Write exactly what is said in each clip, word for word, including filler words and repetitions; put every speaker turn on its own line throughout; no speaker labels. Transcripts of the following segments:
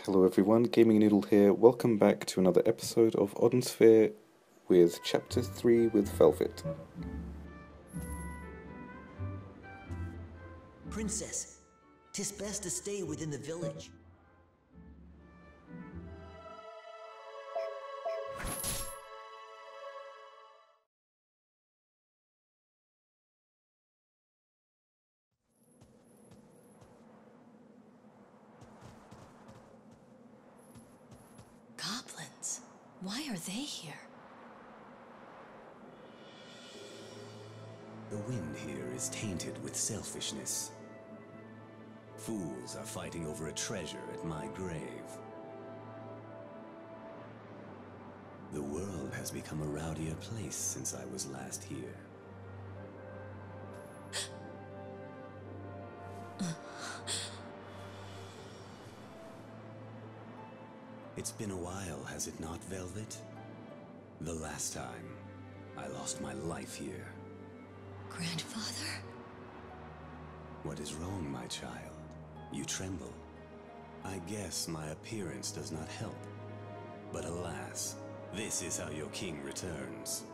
Hello everyone, Gaming Noodle here. Welcome back to another episode of Odd and Sphere with Chapter three with Velvet.
Princess, 'tis best to stay within the village.
Goblins? Why are they here?
The wind here is tainted with selfishness. Fools are fighting over a treasure at my grave. The world has become a rowdier place since I was last here. It's been a while, has it not, Velvet? The last time, I lost my life here.
Grandfather?
What is wrong, my child? You tremble. I guess my appearance does not help. But alas, this is how your king returns.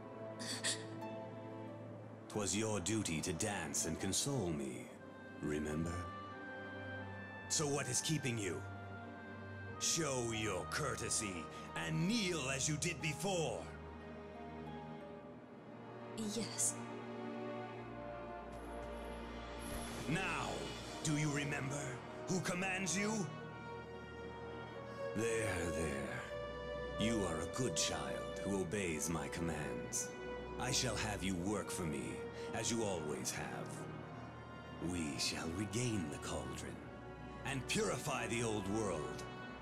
'Twas your duty to dance and console me, remember? So what is keeping you? Show your courtesy and kneel as you did before.
Yes.
Now, do you remember who commands you? There, there. You are a good child who obeys my commands. I shall have you work for me, as you always have. We shall regain the cauldron and purify the old world.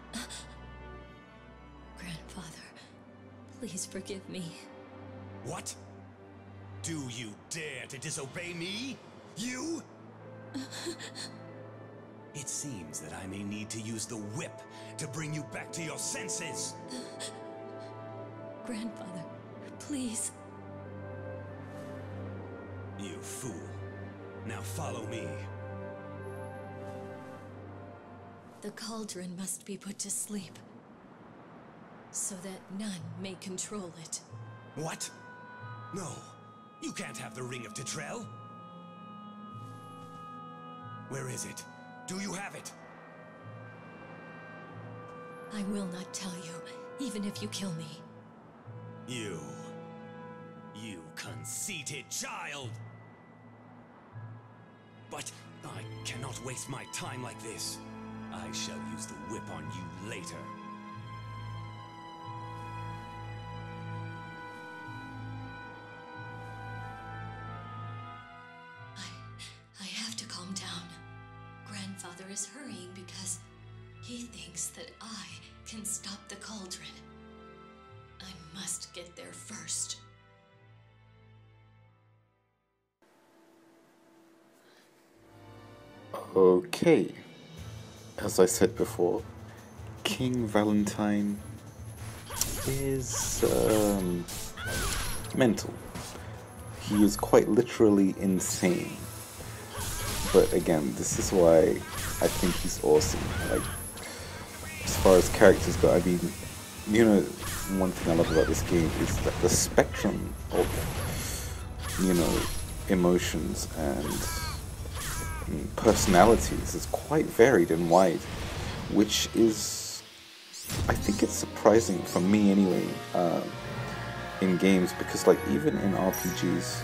Grandfather, please forgive me.
What? Do you dare to disobey me? You? It seems that I may need to use the whip to bring you back to your senses.
Grandfather, please.
You fool. Now follow me.
The cauldron must be put to sleep, so that none may control it.
What? No, you can't have the Ring of Tetrel. Where is it? Do you have it?
I will not tell you, even if you kill me.
You... You conceited child! But I cannot waste my time like this. I shall use the whip on you later.
I have to calm down. Grandfather is hurrying because he thinks that I can stop the cauldron. I must get there first.
Okay, as I said before, King Valentine is um, mental. He is quite literally insane. But again, this is why I think he's awesome. Like, as far as characters go, I mean, you know, one thing I love about this game is that the spectrum of, you know, emotions and personalities is quite varied and wide, which is, I think it's surprising for me anyway, um, in games, because like even in R P Gs,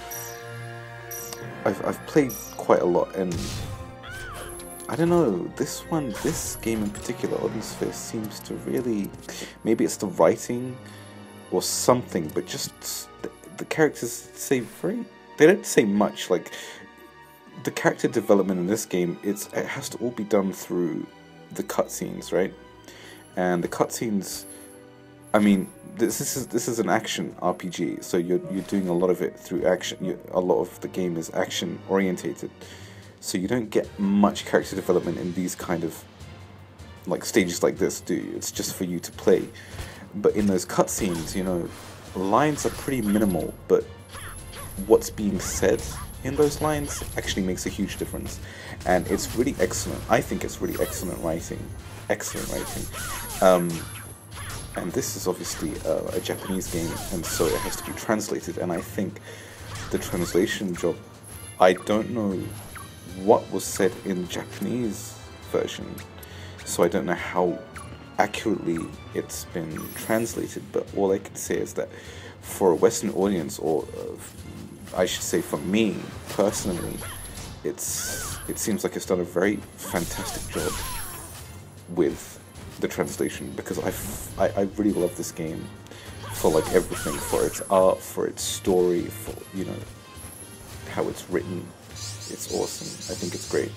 I've, I've played quite a lot, and I don't know, this one, this game in particular, Odd and Sphere, seems to really, maybe it's the writing or something, but just the, the characters say very, they don't say much. Like, the character development in this game, it's it has to all be done through the cutscenes, right? And the cutscenes, I mean, this, this is this is an action R P G, so you're you're doing a lot of it through action. You, a lot of the game is action orientated, so you don't get much character development in these kind of like stages like this, do you? It's just for you to play. But in those cutscenes, you know, lines are pretty minimal, but what's being said in those lines actually makes a huge difference, and it's really excellent. I think it's really excellent writing. excellent writing. Um, and this is obviously uh, a Japanese game, and so it has to be translated. And I think the translation job, I don't know what was said in the Japanese version, so I don't know how accurately it's been translated, but all I can say is that for a Western audience, or uh, I should say for me personally, it's it seems like it's done a very fantastic job with the translation, because I, I, I really love this game for like everything, for its art, for its story, for, you know, how it's written. It's awesome. I think it's great.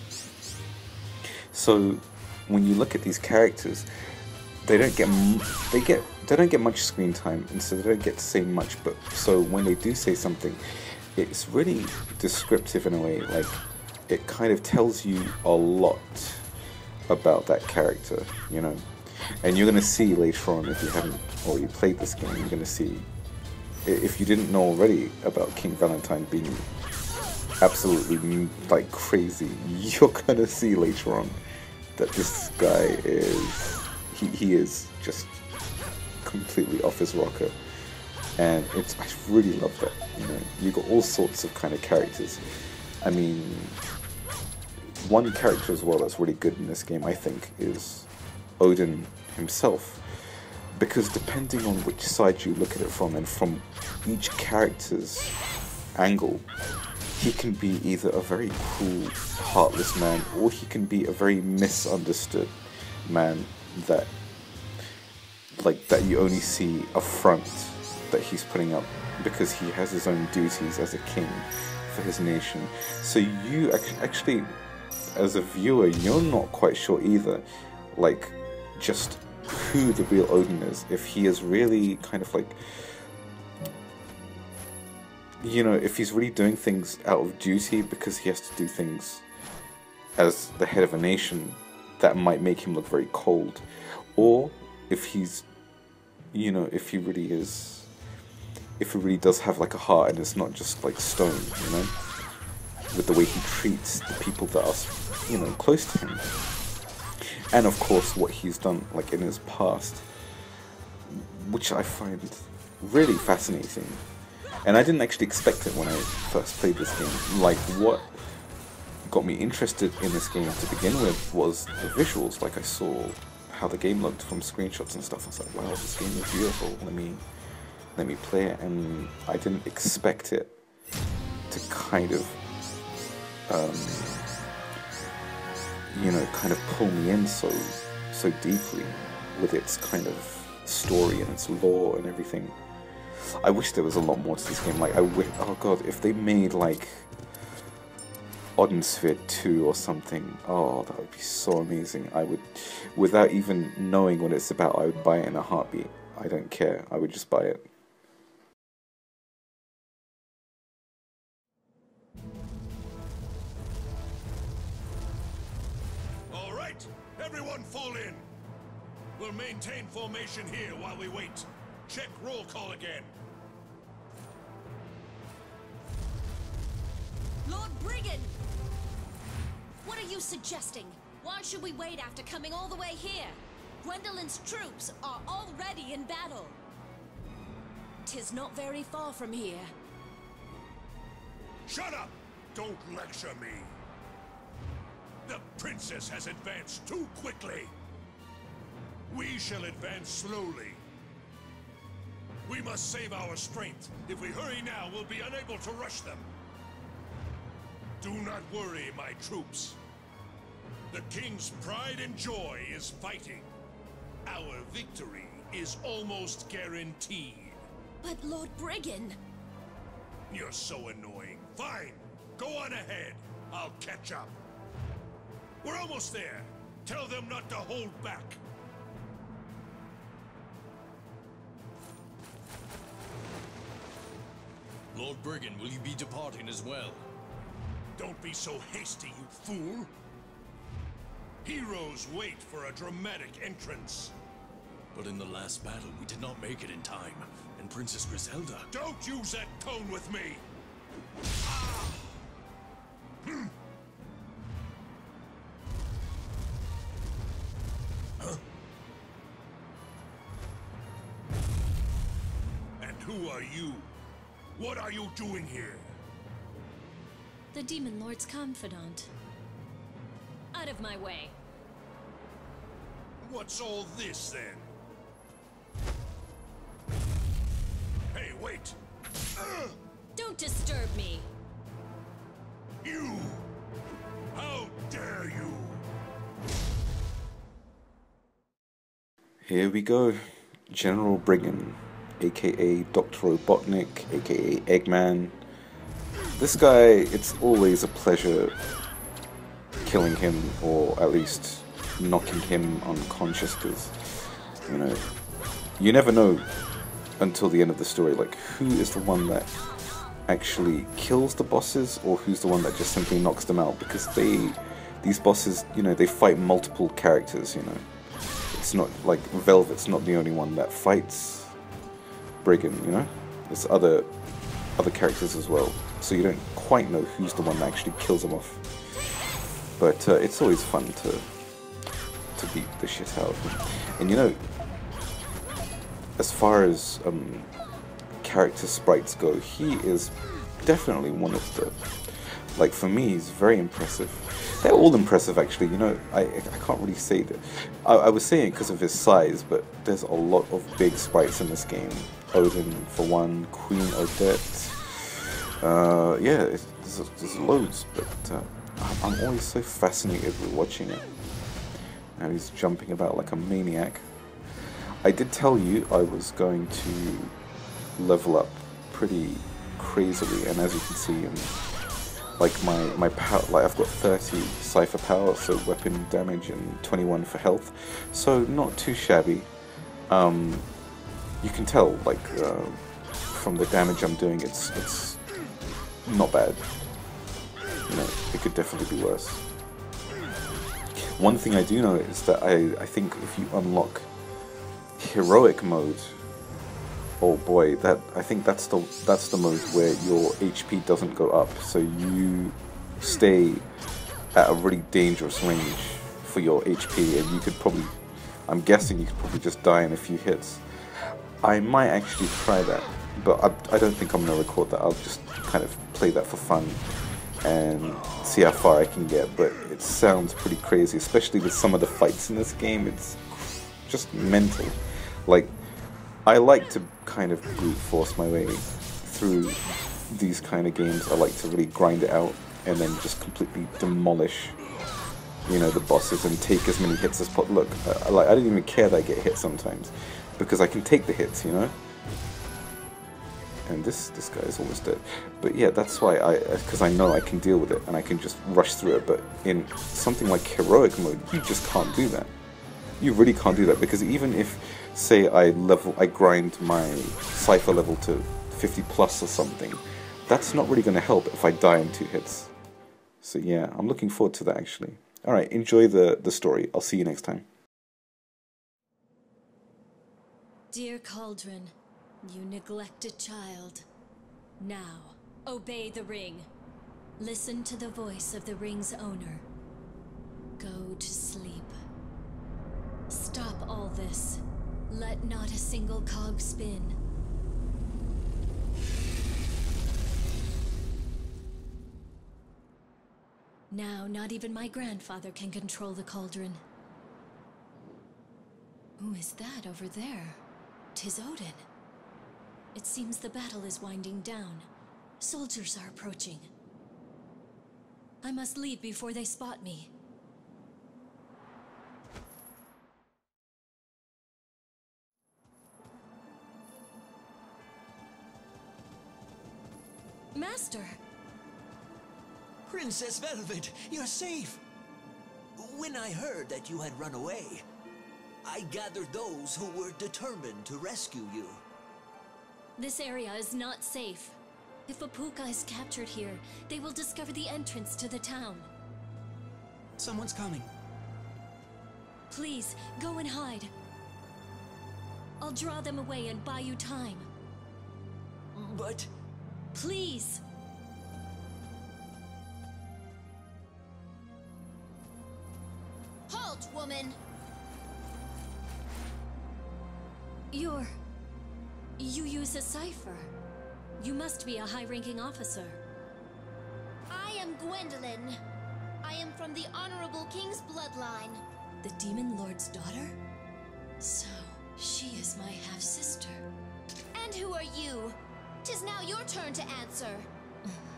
So when you look at these characters, they don't get m they get they don't get much screen time, and so they don't get to say much. But so when they do say something, it's really descriptive in a way. Like, it kind of tells you a lot about that character, you know. And you're gonna see later on, if you haven't already played this game, you're gonna see, if you didn't know already about King Valentine being absolutely like crazy, you're gonna see later on that this guy is he, he is just completely off his rocker. And it's, I really love that, you know. You got all sorts of kind of characters. I mean, one character as well that's really good in this game, I think, is Odin himself, because depending on which side you look at it from, and from each character's angle, he can be either a very cruel, heartless man, or he can be a very misunderstood man that, like, that you only see a front that he's putting up because he has his own duties as a king for his nation. So you actually, as a viewer, you're not quite sure either, like, just who the real Odin is. If he is really kind of like, you know, if he's really doing things out of duty because he has to do things as the head of a nation, that might make him look very cold. Or if he's, you know, if he really is, if he really does have like a heart and it's not just like stone, you know, with the way he treats the people that are, you know, close to him. And of course what he's done like in his past, which I find really fascinating. And I didn't actually expect it when I first played this game. Like, what got me interested in this game to begin with was the visuals. Like, I saw how the game looked from screenshots and stuff. I was like, wow, this game is beautiful. Let me let me play it. And I didn't expect it to kind of, um, you know, kind of pull me in so so deeply with its kind of story and its lore and everything. I wish there was a lot more to this game. Like, I wish, oh god, if they made like Odinsphere two or something, oh, that would be so amazing. I would, without even knowing what it's about, I would buy it in a heartbeat. I don't care. I would just buy it.
All right, everyone fall in. We'll maintain formation here while we wait. Check roll call again.
Lord Brigand! What are you suggesting? Why should we wait after coming all the way here? Gwendolyn's troops are already in battle. 'Tis not very far from here.
Shut up! Don't lecture me. The princess has advanced too quickly. We shall advance slowly. We must save our strength. If we hurry now, we'll be unable to rush them. Do not worry, my troops. The king's pride and joy is fighting. Our victory is almost guaranteed.
But Lord Brigand...
You're so annoying. Fine, go on ahead. I'll catch up. We're almost there. Tell them not to hold back.
Lord Brigand, will you be departing as well?
Don't be so hasty, you fool! Heroes wait for a dramatic entrance.
But in the last battle, we did not make it in time, and Princess Griselda...
Don't use that tone with me! Ah! Hm. who are you? What are you doing here?
The Demon Lord's confidant. Out of my way.
What's all this, then? Hey, wait! Ugh!
Don't disturb me!
You! How dare you!
Here we go. General Brigand, aka Doctor Robotnik, aka Eggman. This guy, it's always a pleasure killing him, or at least knocking him unconscious, because, you know, you never know until the end of the story, like, who is the one that actually kills the bosses, or who's the one that just simply knocks them out, because they, these bosses, you know, they fight multiple characters, you know. It's not like Velvet's not the only one that fights Brigand, you know. There's other other characters as well, so you don't quite know who's the one that actually kills them off. But uh, it's always fun to to beat the shit out of him. And you know, as far as um, character sprites go, he is definitely one of the, like, for me, he's very impressive. They're all impressive, actually. You know, I I can't really say that. I, I was saying because of his size, but there's a lot of big sprites in this game. Odin, for one, Queen Odette. Uh, yeah, it's, there's, there's loads, but uh, I'm always so fascinated with watching it. Now he's jumping about like a maniac. I did tell you I was going to level up pretty crazily, and as you can see, um, like my my power, like I've got thirty cipher power, so weapon damage, and twenty-one for health, so not too shabby. Um, you can tell, like uh, from the damage I'm doing, it's it's not bad. You know, it could definitely be worse. One thing I do know is that I I think if you unlock heroic mode, oh boy, that I think that's the that's the mode where your H P doesn't go up, so you stay at a really dangerous range for your H P, and you could probably, I'm guessing you could probably just die in a few hits. I might actually try that, but I, I don't think I'm gonna record that. I'll just kind of play that for fun and see how far I can get. But it sounds pretty crazy, especially with some of the fights in this game. It's just mental. Like, I like to kind of brute force my way through these kind of games. I like to really grind it out and then just completely demolish, you know, the bosses and take as many hits as possible. Look, I, like I don't even care that I get hit sometimes, because I can take the hits, you know. And this this guy is almost dead. But yeah, that's why I, because I know I can deal with it and I can just rush through it. But in something like heroic mode, you just can't do that. You really can't do that, because even if, say, I level, I grind my cipher level to fifty plus or something, that's not really going to help if I die in two hits. So yeah, I'm looking forward to that, actually. Alright, enjoy the, the story. I'll see you next time.
Dear Cauldron, you neglected child. Now, obey the ring. Listen to the voice of the ring's owner. Go to sleep. Stop all this. Let not a single cog spin. Now, not even my grandfather can control the cauldron. Who is that over there? 'Tis Odin. It seems the battle is winding down. Soldiers are approaching. I must leave before they spot me. Master!
Princess Velvet, you're safe! When I heard that you had run away, I gathered those who were determined to rescue you.
This area is not safe. If Apuka is captured here, they will discover the entrance to the town.
Someone's coming.
Please, go and hide. I'll draw them away and buy you time.
But...
Please! Halt, woman! You're... You use a cipher. You must be a high-ranking officer.
I am Gwendolyn. I am from the Honorable King's bloodline.
The Demon Lord's daughter? So, she is my half-sister.
And who are you? 'Tis now your turn to answer.